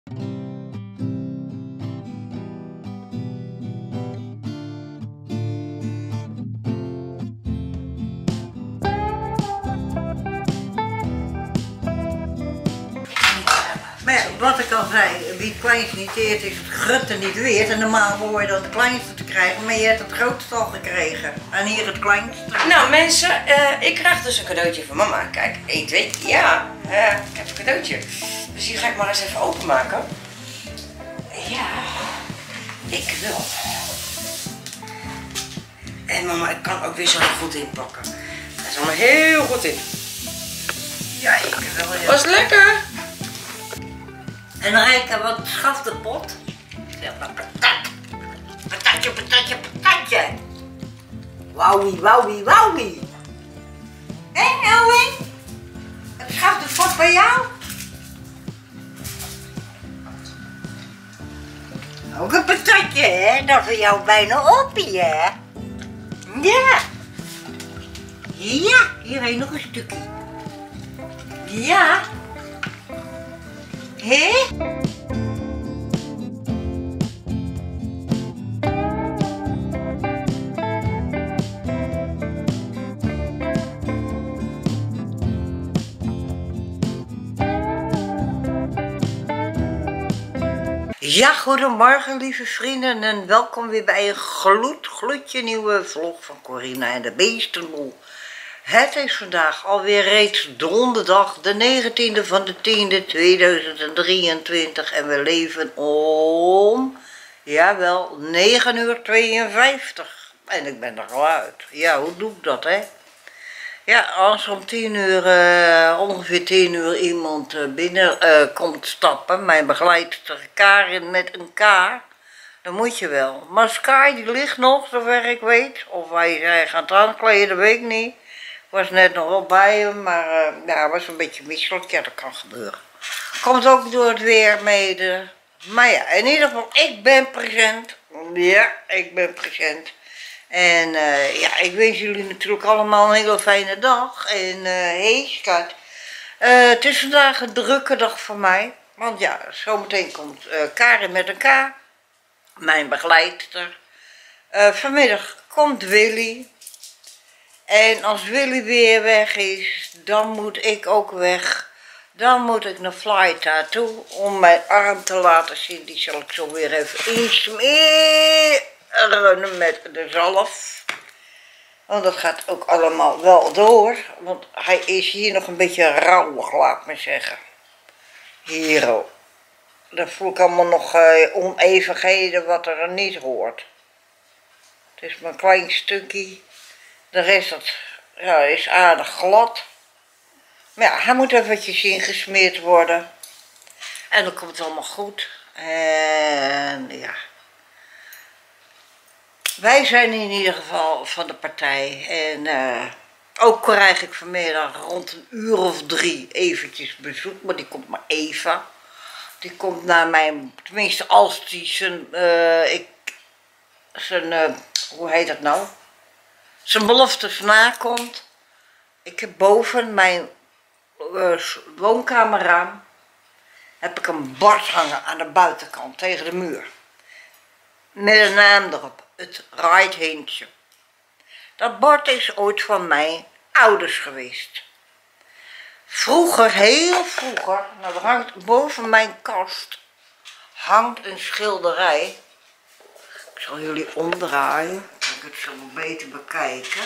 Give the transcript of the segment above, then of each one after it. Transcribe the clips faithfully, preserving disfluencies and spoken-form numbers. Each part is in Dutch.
Maar ja, wat ik al zei, wie het kleinste niet eert is het grote niet weert. En normaal hoor je dan het kleinste te krijgen, maar je hebt het grootste al gekregen. En hier het kleinste. Nou mensen, uh, ik krijg dus een cadeautje van mama. Kijk, één, twee, ja, uh, ik heb een cadeautje. Dus die ga ik maar eens even openmaken. Ja, ik wil. En mama, ik kan ook weer zo goed inpakken. Dat is allemaal heel goed in. Ja, ik wel. Ja. Was lekker. En Rijka, wat schaft de pot? Zeg maar patat. Patatje, patatje, patatje. Wauwie, wauwie, wauwie. Hé, Elwin? Het schaft de pot bij jou? Ook een patatje, hè? Dat is voor jou bijna oppie, hè? Ja. Ja, hierheen nog een stukje. Ja. Hé? Ja, goedemorgen lieve vrienden en welkom weer bij een gloed, gloedje nieuwe vlog van Corina en de Beestenboel. Het is vandaag alweer reeds donderdag, de negentiende van de tiende tweeduizend drieëntwintig en we leven om, jawel, negen uur tweeënvijftig. En ik ben er al uit. Ja, hoe doe ik dat, hè? Ja, als om tien uur, uh, ongeveer tien uur iemand uh, binnen uh, komt stappen, mijn begeleidster Karin met een K, dan moet je wel. Maar Sky die ligt nog, zover ik weet, of wij zijn gaan het aankleden, dat weet ik niet. Ik was net nog wel bij hem, maar uh, ja, was een beetje misselijk. Ja, dat kan gebeuren. Komt ook door het weer mede. Maar ja, in ieder geval, ik ben present. Ja, ik ben present. En uh, ja, ik wens jullie natuurlijk allemaal een hele fijne dag. En uh, hey, schat. Uh, het is vandaag een drukke dag voor mij. Want ja, zometeen komt uh, Karin met een K. Mijn begeleidster. Uh, vanmiddag komt Willy. En als Willy weer weg is, dan moet ik ook weg. Dan moet ik naar Flyta toe om mijn arm te laten zien. Die zal ik zo weer even insmeren met de zalf. Want dat gaat ook allemaal wel door. Want hij is hier nog een beetje rauwig, laat me zeggen. Hier ook. Dan voel ik allemaal nog uh, onevenheden wat er niet hoort. Het is maar een klein stukje. De rest dat, ja, is aardig glad. Maar ja, hij moet eventjes ingesmeerd worden. En dan komt het allemaal goed. En ja. Wij zijn in ieder geval van de partij. En uh, ook krijg ik vanmiddag rond een uur of drie eventjes bezoek. Maar die komt maar even. Die komt naar mijn, tenminste als die zijn, uh, ik, zijn, uh, hoe heet dat nou? Zijn beloftes nakomt. Ik heb boven mijn uh, woonkamerraam heb ik een bord hangen aan de buitenkant tegen de muur. Met een naam erop, het Rijthintje. Dat bord is ooit van mijn ouders geweest. Vroeger, heel vroeger, nou, er hangt boven mijn kast hangt een schilderij. Ik zal jullie omdraaien, dan kan ik het zo beter bekijken.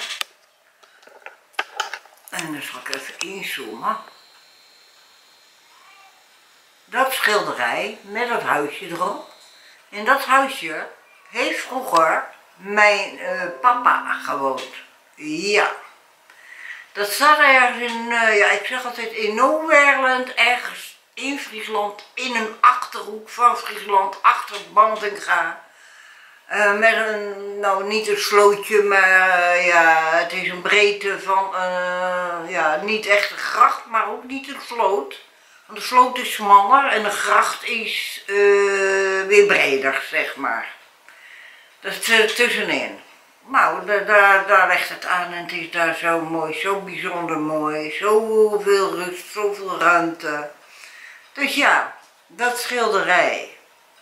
En dan zal ik even inzoomen. Dat schilderij met dat huisje erop. In dat huisje heeft vroeger mijn uh, papa gewoond. Ja. Dat staat ergens in, uh, ja, ik zeg altijd in Noorderland, ergens in Friesland, in een achterhoek van Friesland, achter Bantinga. Uh, met een, nou niet een slootje, maar uh, ja, het is een breedte van, uh, ja, niet echt een gracht, maar ook niet een sloot. Want de sloot is smaller en de gracht is uh, weer breder, zeg maar. Dat is er tussenin. Nou, daar, daar, daar legt het aan en het is daar zo mooi, zo bijzonder mooi, zoveel rust, zoveel ruimte. Dus ja, dat schilderij,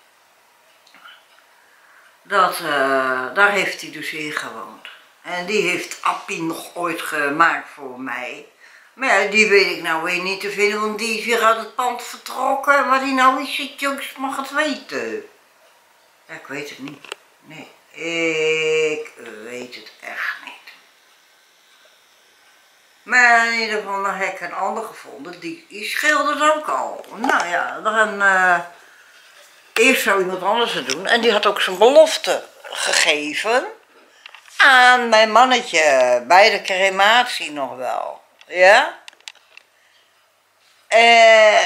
dat, uh, daar heeft hij dus in gewoond. En die heeft Appie nog ooit gemaakt voor mij. Maar ja, die weet ik nou weer niet te vinden, want die is weer uit het pand vertrokken. Waar die nou is zit, jongens, mag het weten. Ja, ik weet het niet. Nee, ik weet het echt niet. Maar in ieder geval, dan heb ik een ander gevonden, die, die schilderde ook al. Nou ja, dan uh, eerst zou iemand anders het doen. En die had ook zijn belofte gegeven aan mijn mannetje, bij de crematie nog wel. Ja? Uh,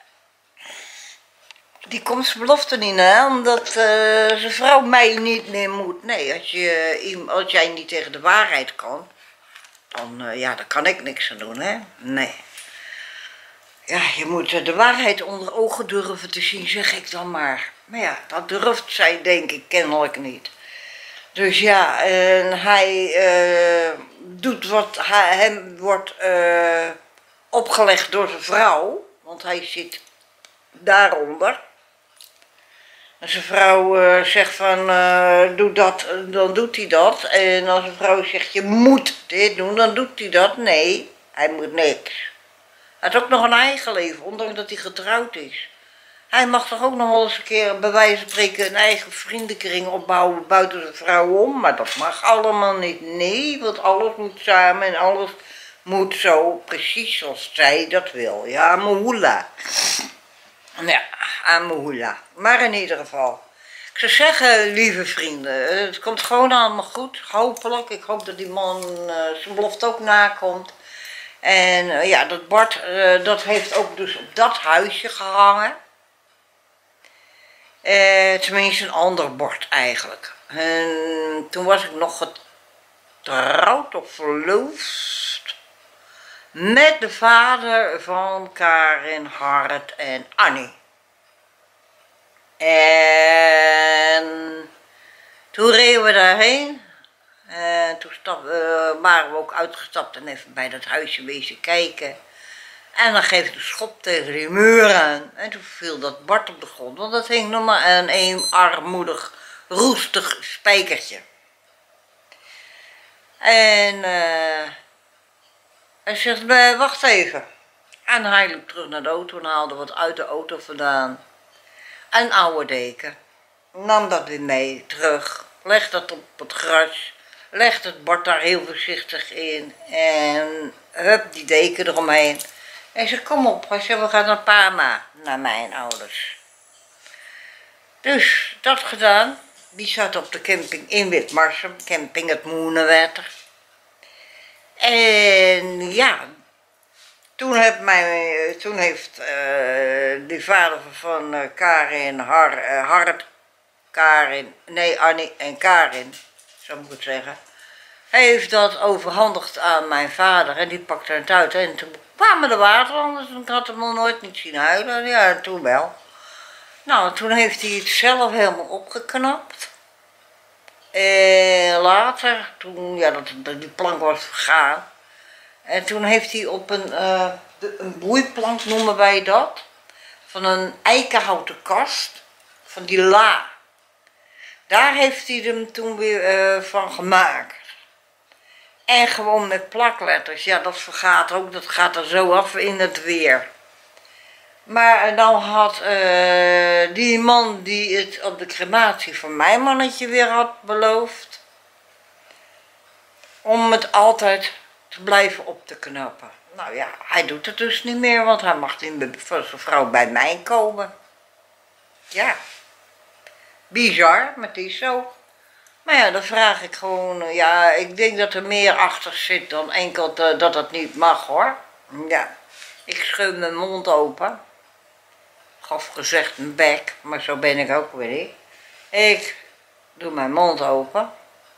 die komt zijn belofte niet na, omdat uh, zijn vrouw mij niet meer moet. Nee, als, je, als jij niet tegen de waarheid kan, dan, uh, ja, daar kan ik niks aan doen, hè? Nee. Ja, je moet uh, de waarheid onder ogen durven te zien, zeg ik dan maar. Maar ja, dat durft zij denk ik kennelijk niet. Dus ja, en hij uh, doet wat hij, hem wordt uh, opgelegd door zijn vrouw, want hij zit daaronder. En zijn vrouw uh, zegt van, uh, doe dat, dan doet hij dat. En als een vrouw zegt, je moet dit doen, dan doet hij dat. Nee, hij moet niks. Hij heeft ook nog een eigen leven, ondanks dat hij getrouwd is. Hij mag toch ook nog wel eens een keer, bij wijze van spreken, een eigen vriendenkring opbouwen buiten zijn vrouw om. Maar dat mag allemaal niet. Nee, want alles moet samen en alles moet zo precies zoals zij dat wil. Ja, Mahula. Ja, Amahula. Maar in ieder geval. Ik zou zeggen, lieve vrienden, het komt gewoon allemaal goed. Hopelijk. Ik hoop dat die man uh, zijn belofte ook nakomt. En uh, ja, dat Bart, uh, dat heeft ook dus op dat huisje gehangen. Uh, tenminste een ander bord eigenlijk. En toen was ik nog getrouwd of verloofd met de vader van Karin, Hart en Annie. En toen reden we daarheen. En toen stap, uh, waren we ook uitgestapt en even bij dat huisje wezen kijken. En dan geef ik de schop tegen die muur aan. En toen viel dat Bart op de grond, want dat hing nog maar aan een armoedig, roestig spijkertje. En uh, hij zegt, wacht even. En hij liep terug naar de auto en haalde wat uit de auto vandaan. Een oude deken. Nam dat weer mee, terug. Legde dat op het gras. Legde het Bart daar heel voorzichtig in. En hup, die deken eromheen. Hij zei, kom op. Hij zei, we gaan naar Parma, naar mijn ouders. Dus, dat gedaan. Die zat op de camping in Witmarsum. Camping het Moenenwetter. En ja, toen, heb mijn, toen heeft uh, die vader van uh, Karin, Har, uh, Hart, Karin, nee Annie en Karin, zo moet ik het zeggen. Hij heeft dat overhandigd aan mijn vader en die pakte het uit. En toen kwamen de waterlanders en ik had hem nog nooit niet zien huilen. Ja, toen wel. Nou, toen heeft hij het zelf helemaal opgeknapt. En later, toen, ja, dat, dat die plank was vergaan. En toen heeft hij op een, uh, de, een boeiplank, noemen wij dat. Van een eikenhouten kast, van die la. Daar heeft hij hem toen weer uh, van gemaakt. En gewoon met plakletters, ja dat vergaat ook, dat gaat er zo af in het weer. Maar dan had uh, die man die het op de crematie van mijn mannetje weer had beloofd, om het altijd te blijven op te knappen. Nou ja, hij doet het dus niet meer, want hij mag in voor zijn vrouw bij mij komen. Ja, bizar, maar het is zo. Maar ja, dan vraag ik gewoon, ja, ik denk dat er meer achter zit dan enkel te, dat het niet mag hoor. Ja, ik schud mijn mond open. Gaf gezegd mijn bek, maar zo ben ik ook weer niet. Ik doe mijn mond open.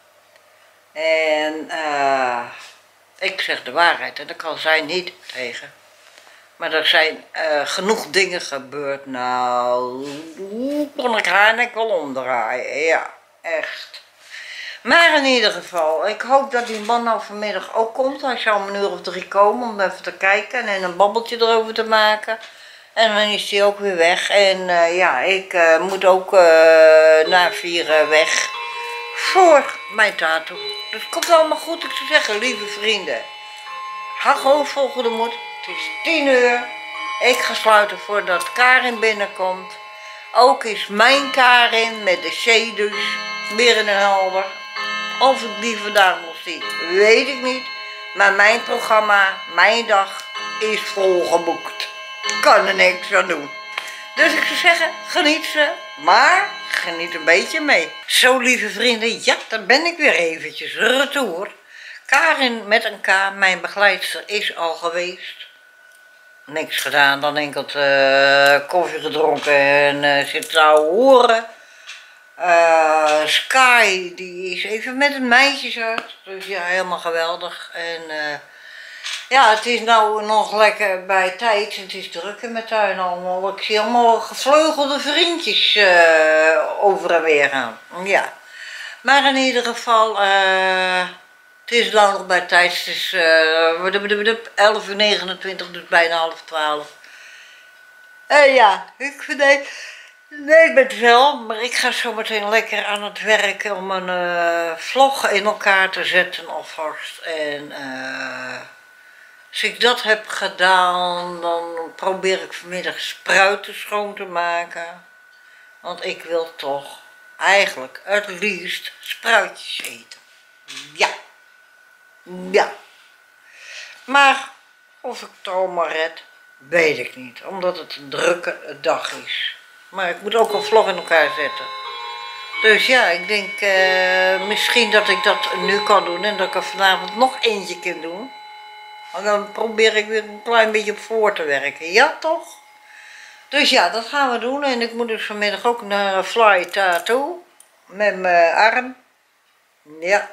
En uh, ik zeg de waarheid en daar kan zij niet tegen. Maar er zijn uh, genoeg dingen gebeurd, nou, hoe kon ik haar nek wel omdraaien, ja, echt. Maar in ieder geval, ik hoop dat die man nou vanmiddag ook komt. Hij zou om een uur of drie komen om even te kijken en een babbeltje erover te maken. En dan is hij ook weer weg. En uh, ja, ik uh, moet ook uh, na vier weg voor mijn tattoo. Dus het komt allemaal goed. Ik zou zeggen, lieve vrienden. Ga gewoon volgende moed. Het is tien uur. Ik ga sluiten voordat Karin binnenkomt. Ook is mijn Karin met de C dus weer in een helder. Of ik die vandaag nog zie, weet ik niet. Maar mijn programma, mijn dag is volgeboekt. Kan er niks aan doen. Dus ik zou zeggen, geniet ze, maar geniet een beetje mee. Zo lieve vrienden, ja, daar ben ik weer eventjes. Retour. Karin met een K, mijn begeleidster, is al geweest. Niks gedaan, dan enkel uh, koffie gedronken en uh, zit te horen. Uh, Sky, die is even met een meisjes uit. Dus ja, helemaal geweldig. En uh, ja, het is nou nog lekker bij tijd. Het is druk in mijn tuin allemaal. Ik zie allemaal gevleugelde vriendjes uh, over en weer gaan. Ja. Maar in ieder geval, uh, het is nou nog bij tijd. Het is uh, elf uur negenentwintig, dus bijna half twaalf. En uh, ja, ik vind het... Nee, ik ben het wel, maar ik ga zo meteen lekker aan het werk om een uh, vlog in elkaar te zetten alvast. En uh, als ik dat heb gedaan, dan probeer ik vanmiddag spruiten schoon te maken. Want ik wil toch eigenlijk het liefst spruitjes eten. Ja. Ja. Maar of ik het allemaal red, weet ik niet. Omdat het een drukke dag is. Maar ik moet ook een vlog in elkaar zetten. Dus ja, ik denk uh, misschien dat ik dat nu kan doen en dat ik er vanavond nog eentje kan doen. En dan probeer ik weer een klein beetje op voor te werken. Ja, toch? Dus ja, dat gaan we doen. En ik moet dus vanmiddag ook naar Fly Tattoo. Met mijn arm. Ja.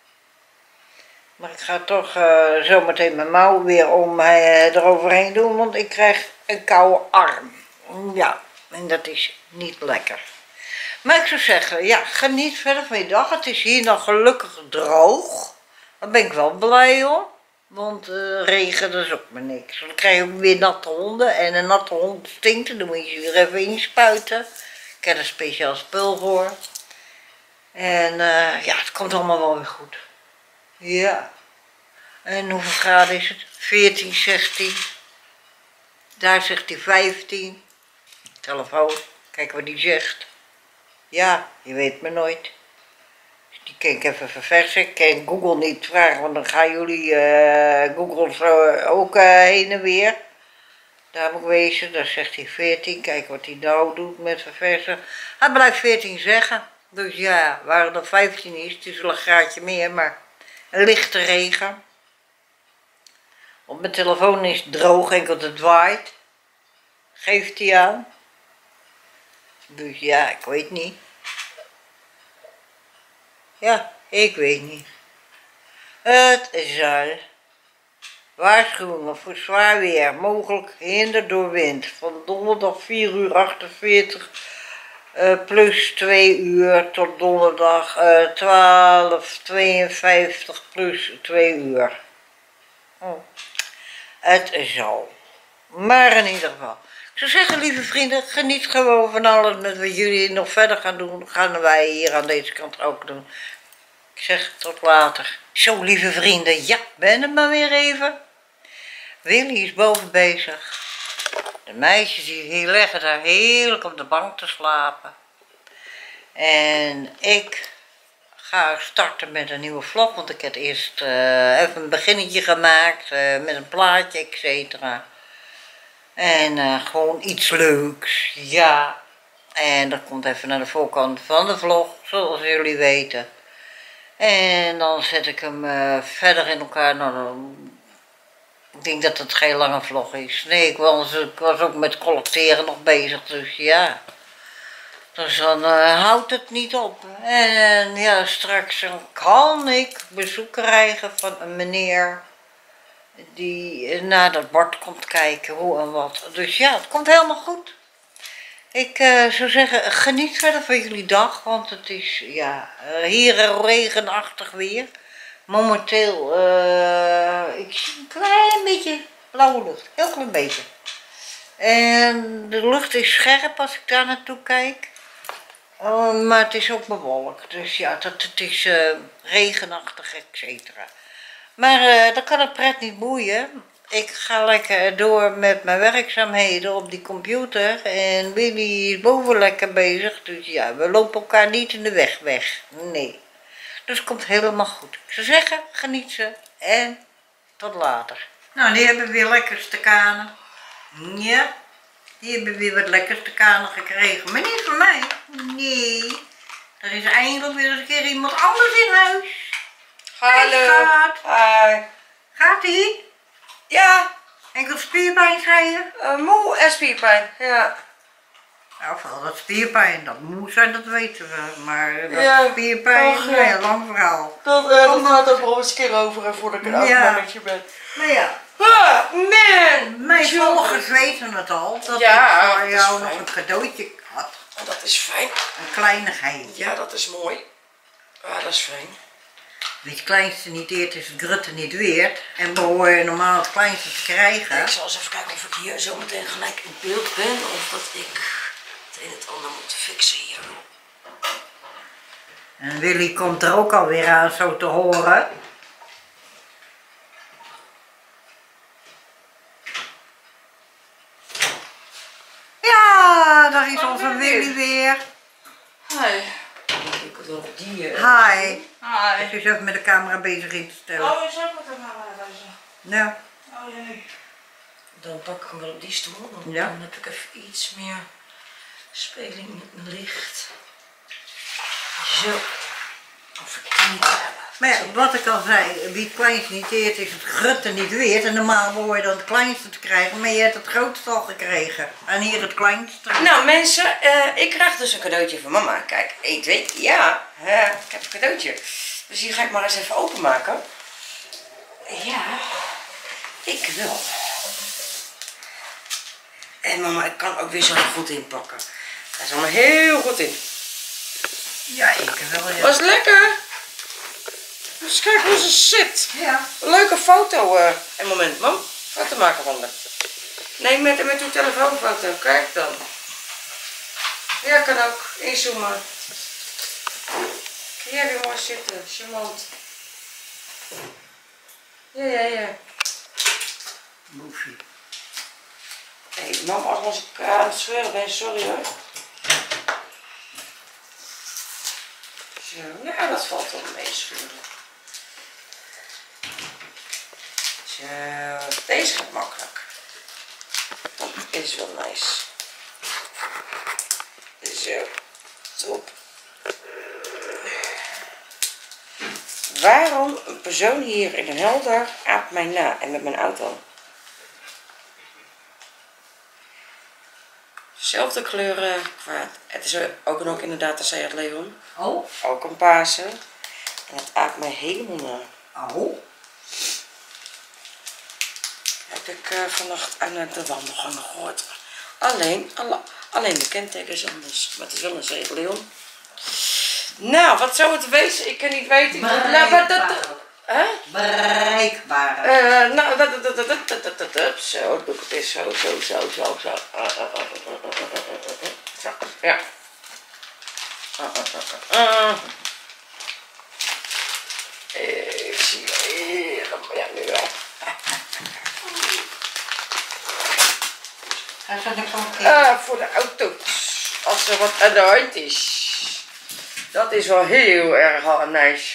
Maar ik ga toch uh, zometeen mijn mouw weer om uh, eroverheen doen. Want ik krijg een koude arm. Ja. En dat is niet lekker. Maar ik zou zeggen, ja, geniet verder van je dag. Het is hier nog gelukkig droog. Daar ben ik wel blij om. Want uh, regen, dat is ook maar niks. Dan krijg je ook weer natte honden. En een natte hond stinkt. En dan moet je ze weer even inspuiten. Ik heb er speciaal spul voor. En uh, ja, het komt allemaal wel weer goed. Ja. En hoeveel graden is het? veertien, zestien. Daar zegt hij vijftien. Telefoon, kijk wat die zegt. Ja, je weet me nooit. Dus die kan ik even verversen. Ik kan Google niet vragen, want dan gaan jullie uh, Google zo ook uh, heen en weer. Daar moet ik wezen, daar zegt hij veertien. Kijk wat hij nou doet met verversen. Hij blijft veertien zeggen. Dus ja, waar het dan vijftien is, het is wel een graadje meer, maar een lichte regen. Op mijn telefoon is het droog, enkel het waait. Geeft hij aan. Dus ja, ik weet niet. Ja, ik weet niet. Het zal. Waarschuwingen voor zwaar weer, mogelijk hinder door wind. Van donderdag vier uur achtenveertig uh, plus twee uur tot donderdag uh, twaalf tweeënvijftig plus twee uur. Oh. Het zal. Maar in ieder geval. Ik zou zeggen, lieve vrienden, geniet gewoon van alles met wat jullie nog verder gaan doen. Gaan wij hier aan deze kant ook doen. Ik zeg tot later. Zo, lieve vrienden, ja, ben het maar weer even. Willy is boven bezig. De meisjes die leggen daar heerlijk op de bank te slapen. En ik ga starten met een nieuwe vlog, want ik heb eerst uh, even een beginnetje gemaakt uh, met een plaatje, et cetera. En uh, gewoon iets leuks, ja. En dat komt even naar de voorkant van de vlog, zoals jullie weten. En dan zet ik hem uh, verder in elkaar. Nou, dan, ik denk dat het geen lange vlog is. Nee, ik was, ik was ook met collecteren nog bezig, dus ja. Dus dan uh, houdt het niet op. En ja, straks kan ik bezoek krijgen van een meneer die naar dat bord komt kijken, hoe en wat. Dus ja, het komt helemaal goed. Ik uh, zou zeggen, geniet verder van jullie dag, want het is ja, uh, hier regenachtig weer. Momenteel, uh, ik zie een klein beetje blauwe lucht, heel klein beetje. En de lucht is scherp als ik daar naartoe kijk. Uh, maar het is ook bewolkt. Dus ja, dat, het is uh, regenachtig, et cetera. Maar uh, dat kan het pret niet boeien. Ik ga lekker door met mijn werkzaamheden op die computer. En Willy is boven lekker bezig. Dus ja, we lopen elkaar niet in de weg weg. Nee. Dus het komt helemaal goed. Ik zou zeggen, geniet ze. En tot later. Nou, die hebben weer lekkers te kanen. Ja. Die hebben weer wat lekkers te kanen gekregen. Maar niet van mij. Nee. Er is eindelijk weer eens een keer iemand anders in huis. Hallo. Gaat. Hi. Gaat ie? Ja. Enkel spierpijn, zei je? Uh, moe en spierpijn, ja. Nou, vooral dat spierpijn, dat moe zijn, dat weten we. Maar dat Ja. spierpijn, Och, is ja. een lang verhaal. Dat, uh, dat gaat ook wel eens een keer over en voordat ik een oud Ja. mannetje ben. Maar ja, Ah, man. mijn Jongens. volgers weten het al, dat Ja, ik dat voor is jou fijn. nog een cadeautje had. Oh, dat is fijn. Een kleinigheidje. Ja, dat is mooi. Ah, dat is fijn. Wie het kleinste niet eert, is het grutte niet weert. En behoor je normaal het kleinste te krijgen. Ik zal eens even kijken of ik hier zo meteen gelijk in beeld ben. Of dat ik het een en het ander moet fixen hier. En Willy komt er ook alweer aan, zo te horen. Ja, daar is Oh, onze Willy. Willy weer. Hi. Ik moet wel op die... Uh... Hi. Hi. Ik is even met de camera bezig in te stellen. Oh, je zou met hem gaan wijzen. Nou, Oh jee. Dan pak ik hem wel op die stoel. Dan, Ja. dan heb ik even iets meer speling met mijn licht. Zo. Of ik kan niet hebben. maar ja, wat ik al zei, wie het kleinste niet eert, is het grutte niet weert. En normaal behoor je dan het kleinste te krijgen, maar je hebt het grootste al gekregen. En hier het kleinste. Nou mensen, uh, ik krijg dus een cadeautje van mama. Kijk, één, twee, ja, uh, ik heb een cadeautje. Dus hier ga ik maar eens even openmaken. Ja, ik wil. En mama, ik kan ook weer zo goed inpakken. Daar is allemaal heel goed in. Ja, ik wel. Ja. Was lekker. Dus kijk hoe ze zit. Ja. Een leuke foto. Uh, een moment, mam. Foto maken van haar. Nee, met, met uw telefoonfoto. Kijk dan. Ja, kan ook. Inzoomen. Ja, weer mooi zitten. Charmant. Ja, ja, ja. Boefie. Hé, hey, mam, als ik uh, aan het scheuren ben, sorry hoor. Zo, ja, dat valt wel mee scheuren. Zo, deze gaat makkelijk. Dat is wel nice. Zo, top. Waarom een persoon hier in een helder aapt mij na en met mijn auto? Zelfde kleuren qua. Het is ook en ook inderdaad de Seat Leon. Oh. Ook een paarse. En het aapt mij helemaal na. Oh. Heb ik uh, vannacht aan de wandelgangen gehoord. Alleen, alle, alleen de kenteken is anders. Maar het is wel een Seat Leon. Nou, wat zou het wezen? Ik kan niet weten. Bereikbaar. Huh? Bereikbaar. Uh, nou, dat, dat, dat, dat, dat, dat, dat, dat. Zo, doe ik het eens zo, zo, zo, zo, zo. Uh, uh, uh, uh, uh, uh, uh. Zo, ja. Uh, uh, uh, uh. Ik zie hier, ja, nu wel. Hij zat ik van keer. Ah, voor de auto's. Als er wat aan de hand is. Dat is wel heel erg nice.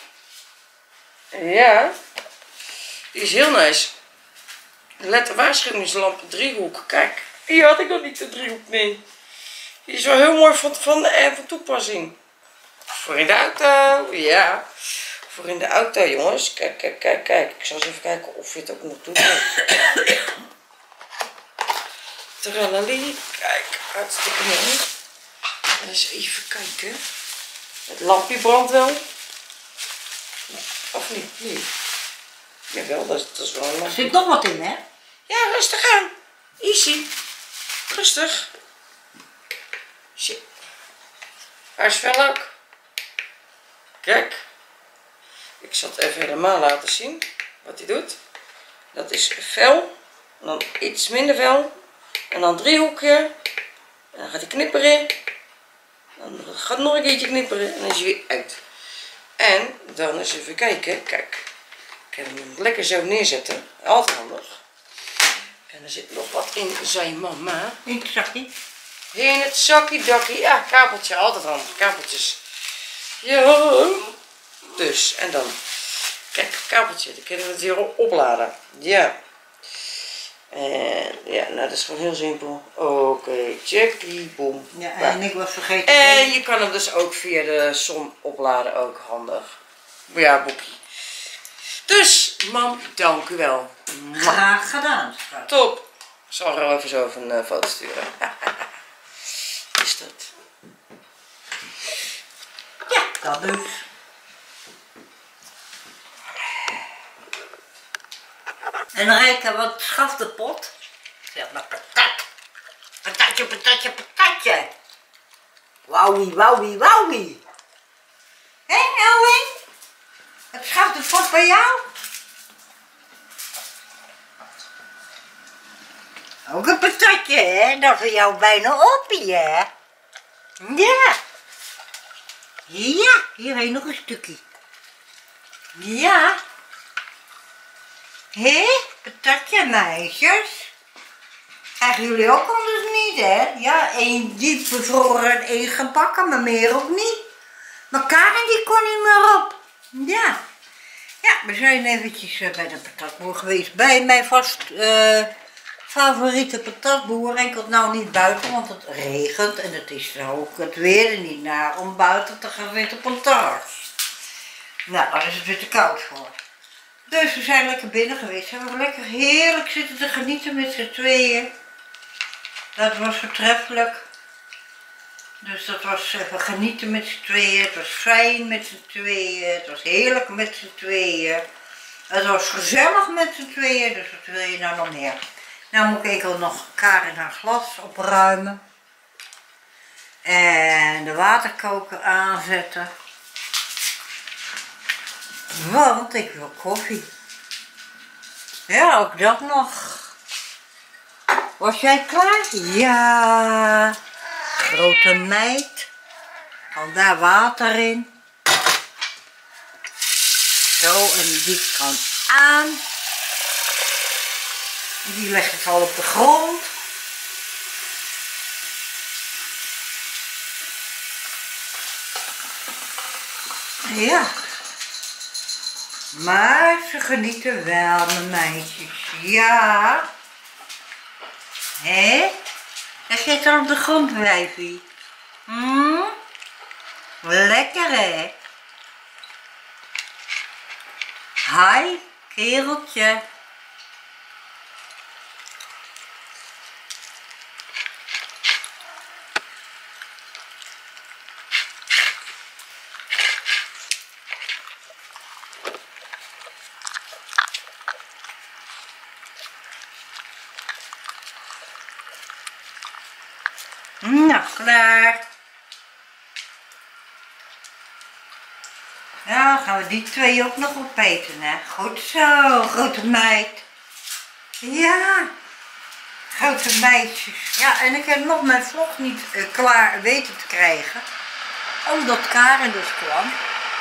Ja. Die is heel nice. Let de waarschuwingslamp driehoek. Kijk, hier had ik nog niet de driehoek mee. Die is wel heel mooi van, van, eh, van toepassing. Voor in de auto, ja. Voor in de auto, jongens. Kijk, kijk, kijk, kijk. Ik zal eens even kijken of je het ook nog doet. Tralali. Kijk, hartstikke mooi. Eens even kijken. Het lampje brandt wel. Of niet? Nee. Jawel, dat is, dat is wel een Er lampje. zit nog wat in, hè? Ja, rustig aan. Easy. Rustig. Shit. Waar is vel ook? Kijk. Ik zal het even helemaal laten zien. Wat hij doet. Dat is vel. Dan iets minder vel. En dan driehoekje. En dan gaat hij knipperen. Dan gaat nog een keertje knipperen. En dan is hij weer uit. En dan eens even kijken. Kijk. Ik kan hem lekker zo neerzetten. Altijd handig. En er zit nog wat in zijn mama. In het zakje. In het zakkie dakkie. Ja, kabeltje. Altijd handig. Kabeltjes. Ja. Dus. En dan. Kijk, kabeltje. Dan kunnen we het weer opladen. Ja. En ja, nou dat is gewoon heel simpel. Oké, okay, checkie, boom. Ja, en ik was vergeten. En je kan hem dus ook via de zon opladen, ook handig. Ja, boekie. Dus, mam, dank u wel. Graag gedaan, schat. Top. Ik zal er even zo een uh, foto sturen. Is dat? Ja, dat dus. En Rijke, wat schaft de pot? Zeg maar patat. Patatje, patatje, patatje. Wauwie, wauwie, wauwie. Hé, Elwin? Wat schaft de pot bij jou? Ook een patatje, hè? Dat is voor jou bijna oppie, hè? Ja. Ja, hierheen nog een stukje. Ja. Hé, patatje meisjes. Krijgen jullie ook anders niet, hè? Ja, één diep bevroren en één gebakken, maar meer ook niet. Maar Karen die kon niet meer op. Ja. Ja, we zijn eventjes bij de patatboer geweest. Bij mijn vast uh, favoriete patatboer. Enkel nou niet buiten, want het regent. En het is ook het weer niet naar om buiten te gaan zitten op een terras. Nou, daar is het weer te koud voor. Dus we zijn lekker binnen geweest. We hebben lekker heerlijk zitten te genieten met z'n tweeën. Dat was voortreffelijk. Dus dat was even genieten met z'n tweeën. Het was fijn met z'n tweeën. Het was heerlijk met z'n tweeën. Het was gezellig met z'n tweeën. Dus wat wil je nou nog meer? Nou moet ik enkel nog Karen haar glas opruimen. En de waterkoker aanzetten. Want ik wil koffie. Ja, ook dat nog. Was jij klaar? Ja. Grote meid. Al daar water in. Zo, en die kan aan. Die leg ik al op de grond. Ja. Maar ze genieten wel, mijn meisjes. Ja. Hé? Zeg je het al op de grond, wijfie? Hm? Lekker, hè? Hi, kereltje. Nou, klaar. Ja, dan gaan we die twee ook nog opeten, hè. Goed zo, grote meid. Ja, grote meisjes. Ja, en ik heb nog mijn vlog niet uh, klaar weten te krijgen. Omdat Karen dus kwam.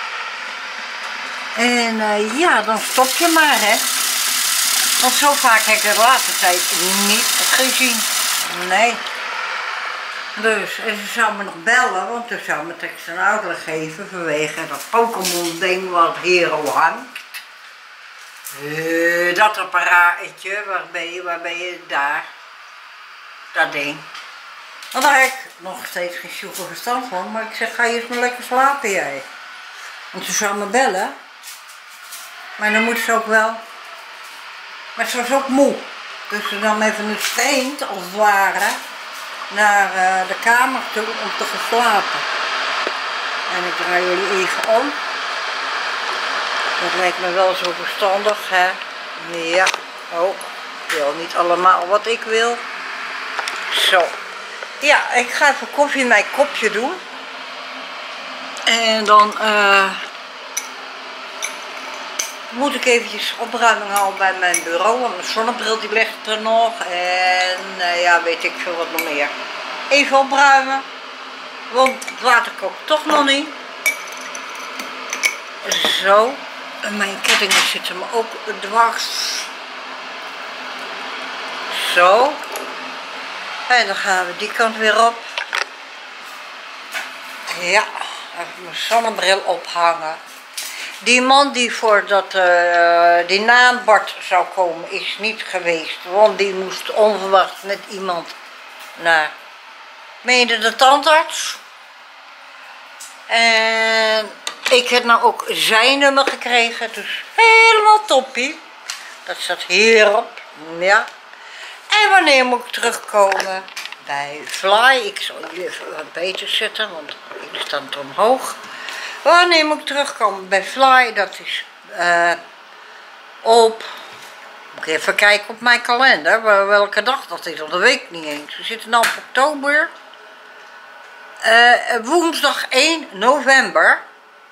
En uh, ja, dan stop je maar, hè. Want zo vaak heb ik de laatste tijd niet gezien. Nee. Dus, en ze zou me nog bellen, want ze zou me tekst een uitleg geven vanwege dat Pokémon ding wat Hero hangt. Uh, dat apparaatje, waar ben je, waar ben je daar? Dat ding. Want daar heb ik nog steeds geen super verstand van, maar ik zeg, ga je eens maar lekker slapen jij. Want ze zou me bellen. Maar dan moet ze ook wel. Maar ze was ook moe. Dus ze nam even een steent, als het ware, naar uh, de kamer toe om te gaan slapen. En ik draai jullie even om. Dat lijkt me wel zo verstandig, hè. Ja, oh, ik wil niet allemaal wat ik wil. Zo. Ja, ik ga even koffie in mijn kopje doen. En dan uh, moet ik eventjes opruiming houden bij mijn bureau. Want mijn zonnebril die ligt er nog. En uh, ja, weet ik veel wat nog meer. Even opruimen. Want het water kookt toch nog niet. Zo. En mijn kettingen zitten me ook dwars. Zo. En dan gaan we die kant weer op. Ja. Even mijn zonnebril ophangen. Die man die voor dat, uh, die naambord zou komen is niet geweest. Want die moest onverwacht met iemand naar, meende de tandarts. En ik heb nou ook zijn nummer gekregen. Dus helemaal toppie. Dat staat hierop. Ja. En wanneer moet ik terugkomen? Bij Fly. Ik zal jullie even wat beter zetten. Want jullie staan het omhoog. Wanneer moet ik terugkomen bij Fly? Dat is uh, op, moet ik even kijken op mijn kalender, welke dag dat is, want dat weet ik niet eens. We zitten nu op oktober, uh, woensdag één november,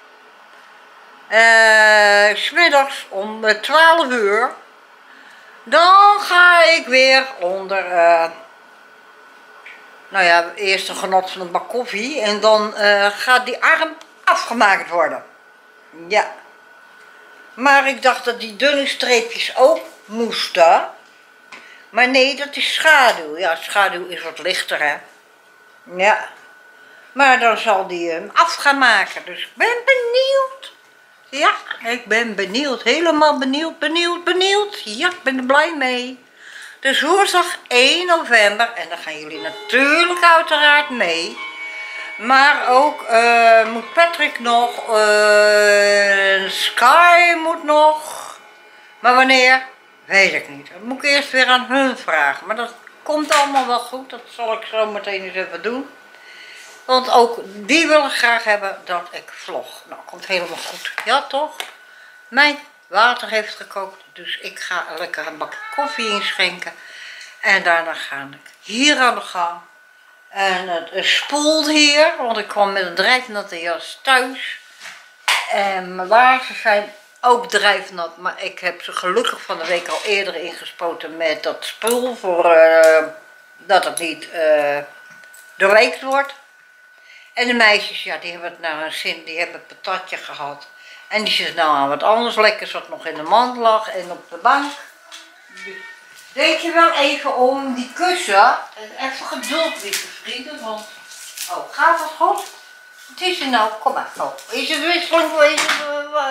uh, 's middags om twaalf uur, dan ga ik weer onder, uh, nou ja, eerst een genot van een bak koffie en dan uh, gaat die arm afgemaakt worden. Ja. Maar ik dacht dat die dunne streepjes ook moesten. Maar nee, dat is schaduw. Ja, schaduw is wat lichter, hè. Ja. Maar dan zal die hem af gaan maken. Dus ik ben benieuwd. Ja, ik ben benieuwd. Helemaal benieuwd, benieuwd, benieuwd. Ja, ik ben er blij mee. Dus woensdag één november. En dan gaan jullie natuurlijk uiteraard mee. Maar ook uh, moet Patrick nog, uh, Sky moet nog, maar wanneer, weet ik niet. Dat moet ik eerst weer aan hun vragen, maar dat komt allemaal wel goed, dat zal ik zo meteen eens even doen. Want ook die willen graag hebben dat ik vlog. Nou, komt helemaal goed, ja toch? Mijn water heeft gekookt, dus ik ga lekker een bakje koffie inschenken. En daarna ga ik hier aan de gang. En het spoelt hier, want ik kwam met een drijfnatte jas thuis. En mijn laarzen zijn ook drijfnat, maar ik heb ze gelukkig van de week al eerder ingespoten met dat spul voor uh, dat het niet uh, doorweekt wordt. En de meisjes, ja, die hebben het naar hun zin, die hebben een patatje gehad. En die zitten nou aan wat anders lekkers wat nog in de mand lag en op de bank. Denk je wel even om die kussen. Even geduld, lieve vrienden, want... Oh, gaat het goed? Het is er nou, kom maar. Oh, is het wisseling geweest? Uh,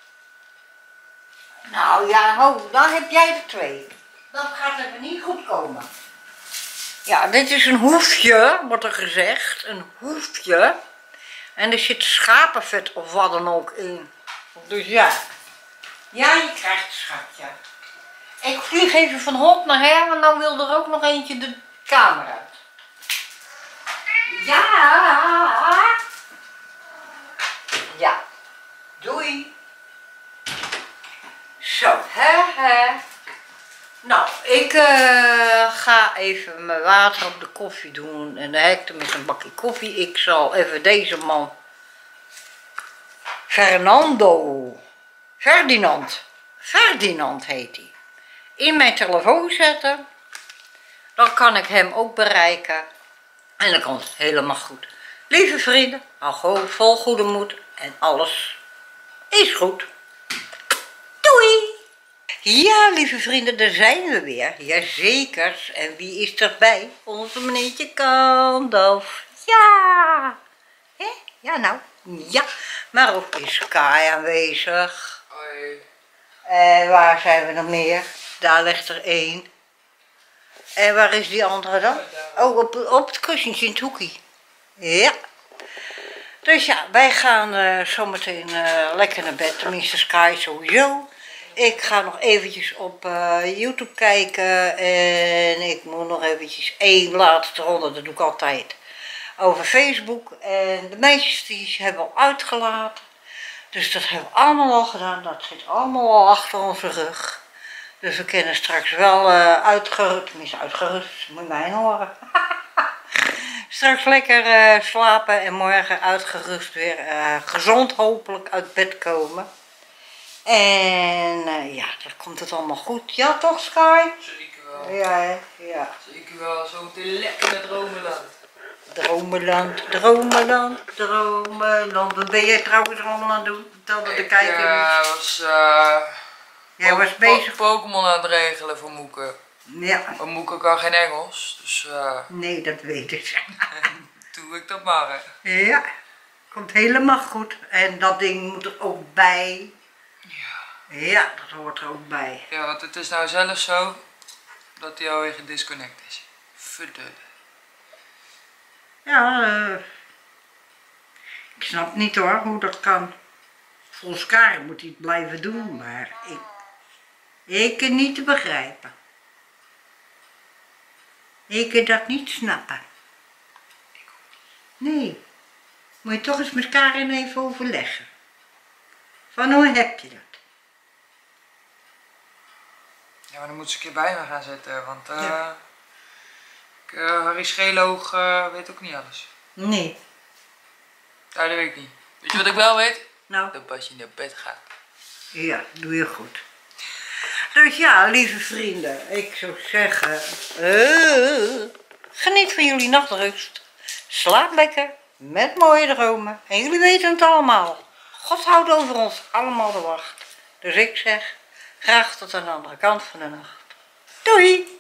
nou ja, oh, dan heb jij er twee. Dat gaat even niet goed komen. Ja, dit is een hoefje, wordt er gezegd. Een hoefje. En er zit schapenvet of wat dan ook in. Dus ja. Ja, je krijgt het, schatje. Ik vlieg even van hop naar her, want nou wil er ook nog eentje de kamer uit. Ja. Ja. Doei. Zo, hè, hè. Nou, ik uh, ga even mijn water op de koffie doen en dan heb ik met een bakje koffie. Ik zal even deze man, Fernando, Ferdinand, Ferdinand heet hij, in mijn telefoon zetten. Dan kan ik hem ook bereiken en dan komt het helemaal goed. Lieve vrienden, hou gewoon vol goede moed en alles is goed. Doei! Ja, lieve vrienden, daar zijn we weer. Jazeker. En wie is erbij? Onze meneertje Kandalf. Ja! Hè? Ja, nou. Ja. Maar ook is Sky aanwezig. Hoi. En waar zijn we nog meer? Daar ligt er één. En waar is die andere dan? Oh, op, op het kussentje in het hoekje. Ja. Dus ja, wij gaan uh, zometeen uh, lekker naar bed. Tenminste, Sky sowieso. Ik ga nog eventjes op uh, YouTube kijken en ik moet nog eventjes één laatste ronde, dat doe ik altijd, over Facebook. En de meisjes die hebben al uitgelaten, dus dat hebben we allemaal al gedaan, dat zit allemaal al achter onze rug. Dus we kunnen straks wel uh, uitgerust, tenminste uitgerust, moet je mij horen. Straks lekker uh, slapen en morgen uitgerust weer uh, gezond hopelijk uit bed komen. En uh, ja, dan komt het allemaal goed. Ja toch, Sky? Zeker wel. Ja, hè? Ja. Zeker wel. Zo meteen lekker met Dromenland. Dromenland, Dromenland, Dromenland. Wat ben jij trouwens allemaal aan het doen? Vertel dat de kijker. Ik uh, was, uh, jij was bezig. Pokémon aan het regelen voor Moeke. Ja. Maar Moeke kan geen Engels, dus uh, nee, dat weet ik. doe ik dat maar. Hè. Ja, komt helemaal goed. En dat ding moet er ook bij. Ja. Ja, dat hoort er ook bij. Ja, want het is nou zelfs zo dat hij alweer gedisconnect is. Verdunnen. Ja, uh, ik snap niet hoor hoe dat kan. Volgens Karen moet hij het blijven doen, maar ik, ik kan niet te begrijpen. Ik kan dat niet snappen. Nee, moet je toch eens met Karen even overleggen. Van hoe heb je dat? Ja, maar dan moet ze een keer bij me gaan zitten, want uh, ja. ik, uh, Harry Scheeloog uh, weet ook niet alles. Nee. Ja, dat weet ik niet. Weet je wat ik wel weet? Nou? Dat als je naar bed gaat. Ja, doe je goed. Dus ja, lieve vrienden, ik zou zeggen, uh, geniet van jullie nachtrust. Slaap lekker, met mooie dromen. En jullie weten het allemaal. God houdt over ons allemaal de wacht. Dus ik zeg, graag tot aan de andere kant van de nacht. Doei!